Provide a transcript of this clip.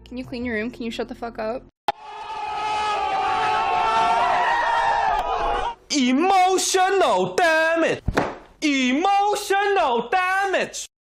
Can you clean your room? Can you shut the fuck up? Emotional damage. Emotional damage.